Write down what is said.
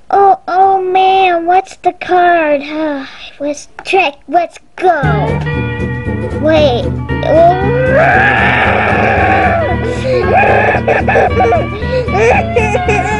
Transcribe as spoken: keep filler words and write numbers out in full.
Oh, oh man, what's the card? Uh, let's check, let's go. Wait. Oh.